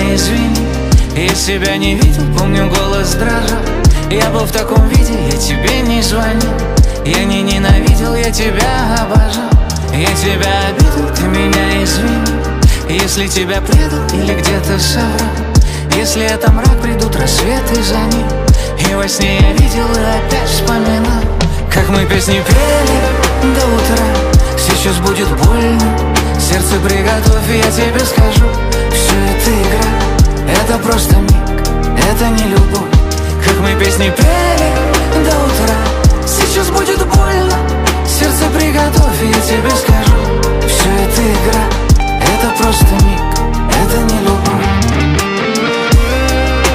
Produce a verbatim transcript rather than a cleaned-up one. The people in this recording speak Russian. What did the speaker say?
меня извини. Я себя не видел, помню, голос дрожал. Я был в таком виде, я тебе не звонил. Я не ненавидел, я тебя обожал. Я тебя обидел, ты меня извини. Если тебя предал или где-то соврал. Если это мрак, придут рассветы за ним. И во сне я видел и опять вспоминал, как мы песни пели до утра. Сейчас будет больно, сердце приготовь, я тебе скажу. Все это игра, это просто миг, это не любовь. Как мы песни пели до утра. Сейчас будет больно, сердце приготовь, я тебе скажу. Все это игра, это просто миг, это не любовь.